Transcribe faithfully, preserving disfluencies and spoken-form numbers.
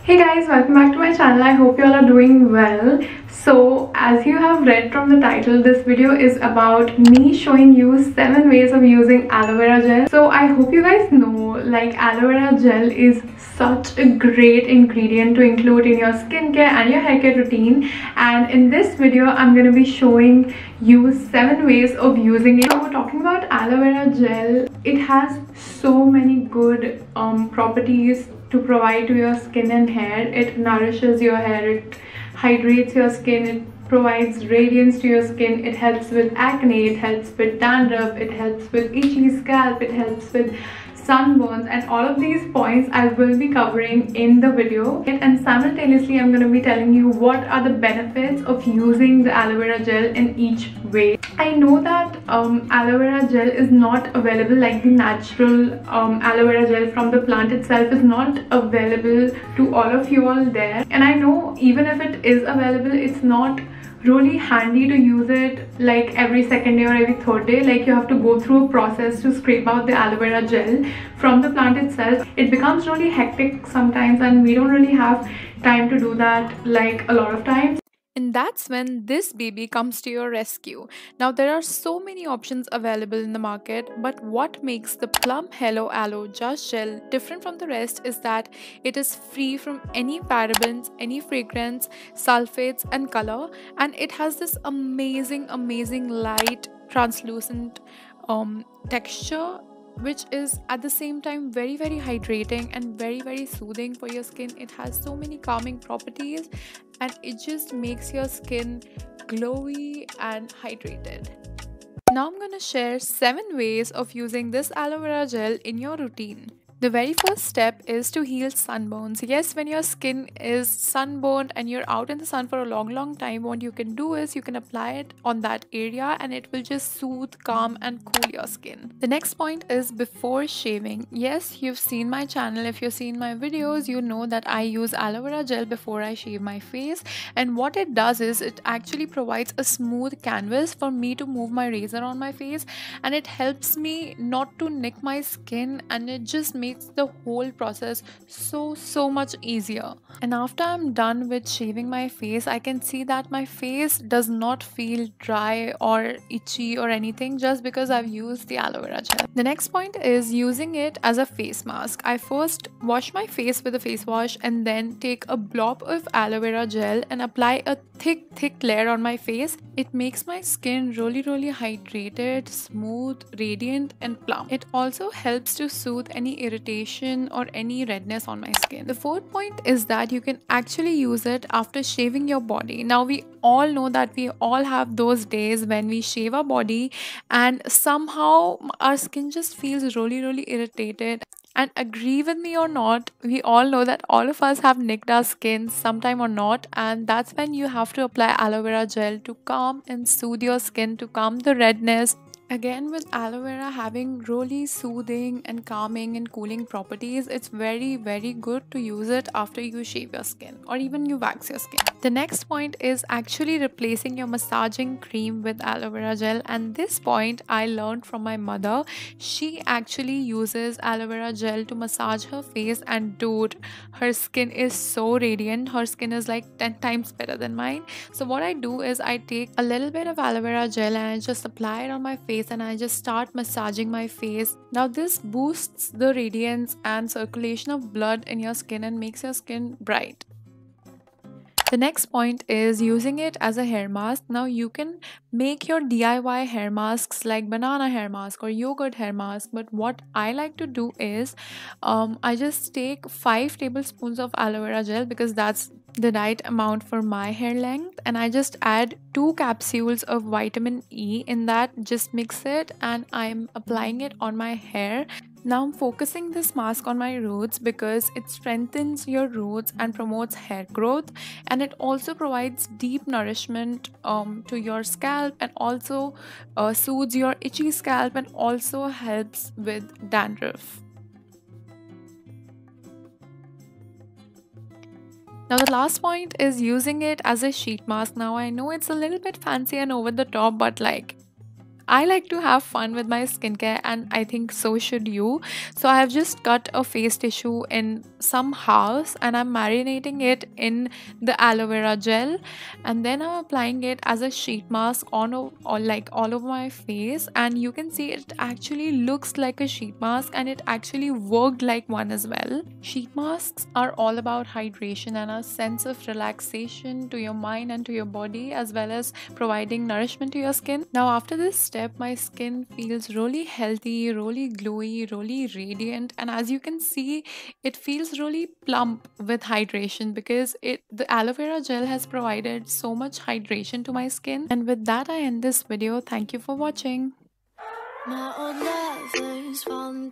Hey guys, welcome back to my channel. I hope you all are doing well. So as you have read from the title, this video is about me showing you seven ways of using aloe vera gel. So I hope you guys know, like, aloe vera gel is such a great ingredient to include in your skincare and your hair care routine, and in this video I'm going to be showing you seven ways of using it. So we're talking about aloe vera gel. It has so many good um, properties to provide to your skin and hair. It nourishes your hair, it hydrates your skin, it provides radiance to your skin, it helps with acne, it helps with dandruff, it helps with itchy scalp, it helps with sunburns, and all of these points I will be covering in the video. And simultaneously I'm going to be telling you what are the benefits of using the aloe vera gel in each way. I know that um, aloe vera gel is not available, like the natural um, aloe vera gel from the plant itself is not available to all of you all there, and I know even if it is available, it's not really handy to use it like every second day or every third day. Like, you have to go through a process to scrape out the aloe vera gel from the plant itself. It becomes really hectic sometimes, and we don't really have time to do that like a lot of times. And that's when this baby comes to your rescue. Now, there are so many options available in the market, but what makes the Plum Hello Aloe Just Gel different from the rest is that it is free from any parabens, any fragrance, sulfates, and color, and it has this amazing, amazing light, translucent um, texture, which is at the same time very very hydrating and very very soothing for your skin. It has so many calming properties, and it just makes your skin glowy and hydrated. Now I'm gonna share seven ways of using this aloe vera gel in your routine. The very first step is to heal sunburns. Yes, when your skin is sunburned and you're out in the sun for a long long time, what you can do is you can apply it on that area and it will just soothe, calm and cool your skin. The next point is before shaving. Yes, you've seen my channel. If you've seen my videos, you know that I use aloe vera gel before I shave my face, and what it does is it actually provides a smooth canvas for me to move my razor on my face, and it helps me not to nick my skin, and it just makes makes the whole process so so much easier. And after I'm done with shaving my face, I can see that my face does not feel dry or itchy or anything just because I've used the aloe vera gel. The next point is using it as a face mask. I first wash my face with a face wash and then take a blob of aloe vera gel and apply a thick thick layer on my face. It makes my skin really really hydrated, smooth, radiant and plump. It also helps to soothe any irritation or any redness on my skin. The fourth point is that you can actually use it after shaving your body. Now, we all know that we all have those days when we shave our body and somehow our skin just feels really really irritated. And agree with me or not, we all know that all of us have nicked our skin sometime or not, and that's when you have to apply aloe vera gel to calm and soothe your skin, to calm the redness. Again, with aloe vera having really soothing and calming and cooling properties, it's very very good to use it after you shave your skin or even you wax your skin. The next point is actually replacing your massaging cream with aloe vera gel, and this point I learned from my mother. She actually uses aloe vera gel to massage her face, and dude, her skin is so radiant. Her skin is like ten times better than mine. So what I do is I take a little bit of aloe vera gel and I just apply it on my face, and I just start massaging my face. Now this boosts the radiance and circulation of blood in your skin and makes your skin bright. The next point is using it as a hair mask. Now you can make your D I Y hair masks like banana hair mask or yogurt hair mask, but what I like to do is um, I just take five tablespoons of aloe vera gel because that's the right amount for my hair length, and I just add two capsules of vitamin E in that. Just mix it and I'm applying it on my hair. Now I'm focusing this mask on my roots because it strengthens your roots and promotes hair growth, and it also provides deep nourishment um, to your scalp, and also uh, soothes your itchy scalp and also helps with dandruff. Now the last point is using it as a sheet mask. Now I know it's a little bit fancy and over the top, but like I like to have fun with my skincare, and I think so should you. So I have just cut a face tissue in some house and I'm marinating it in the aloe vera gel, and then I'm applying it as a sheet mask on o- or like all over my face, and you can see it actually looks like a sheet mask and it actually worked like one as well. Sheet masks are all about hydration and a sense of relaxation to your mind and to your body, as well as providing nourishment to your skin. Now after this step, my skin feels really healthy, really glowy, really radiant, and as you can see, it feels really plump with hydration because it the aloe vera gel has provided so much hydration to my skin. And with that, I end this video. Thank you for watching. My old lovers falling